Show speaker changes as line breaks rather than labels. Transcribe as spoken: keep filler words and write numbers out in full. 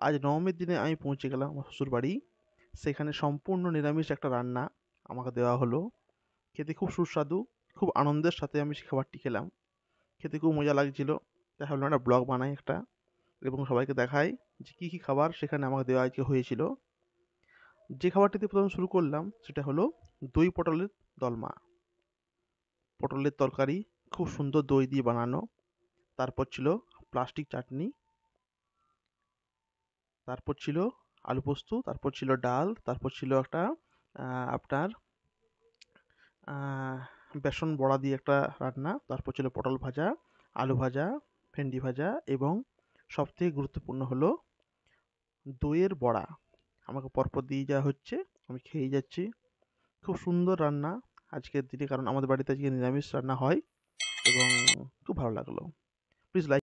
আজ নবমীর দিনে আমি পৌঁছে গেলাম আমার শ্বশুরবাড়ি। সেখানে সম্পূর্ণ নিরামিষ একটা রান্না আমাকে দেওয়া হলো। খেতে খুব সুস্বাদু, খুব আনন্দের সাথে আমি সেই খাবারটি খেলাম। খেতে খুব মজা লাগছিল। তাই ভাবলাম একটা ব্লগ বানাই একটা এবং সবাইকে দেখাই যে কী, কী খাবার সেখানে আমাকে দেওয়া আজকে হয়েছিল। যে খাবারটি দিয়ে প্রথমে শুরু করলাম সেটা হলো দই পটলের দলমা। পটলের তরকারি খুব সুন্দর দই দিয়ে বানানো। তারপর ছিল প্লাস্টিক চাটনি। তারপর ছিল আলু পোস্ত, তারপর ছিল ডাল, তারপর ছিল একটা আ আপনার আ বেসন বড়া দিয়ে একটা রান্না। তারপর ছিল পটল ভাজা, আলু ভাজা, ভেন্ডি ভাজা এবং সবথেকে গুরুত্বপূর্ণ হলো দইয়ের বড়া। আমাকে পরপর দিয়ে যাওয়া হচ্ছে। আমি খেয়েই যাচ্ছি। খুব সুন্দর রান্না আজকের দিনে, কারণ আমাদের বাড়িতে আজকে নিরামিষ রান্না হয় এবং খুব ভালো লাগলো। Please like